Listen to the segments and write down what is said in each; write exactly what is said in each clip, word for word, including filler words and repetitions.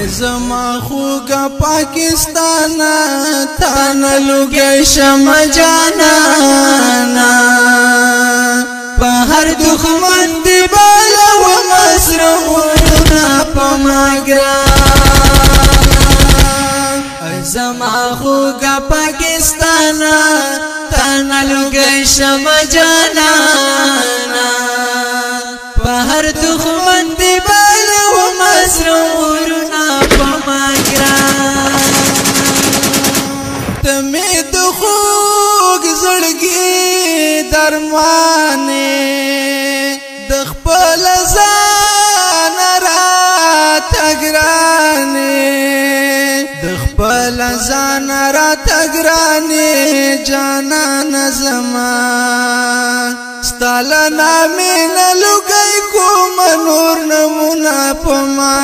زما خوگا پاکستانا تانا لگی شم جانانا پا هر دخمن دی بالا و مسرورنا پا مگرانا زما خوگا پاکستانا تانا لگی شم جانانا پا هر دخمن دی بالا و مسرورنا پا مگرانا تمی دخوگ زڑگی درمانی دخپل زان رات اگرانی دخپل زان رات اگرانی جانان زمان ستالنا من لگئی کو منور نمونا پا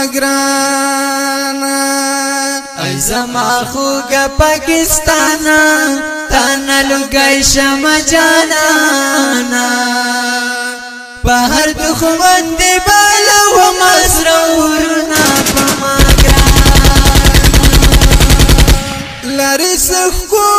مگرانا ای زما خوگا پاکستانا تانا لگئی شم جانانا پا هر دخمن دی بالا و مسرورنا پا مگرانا لاری سخکو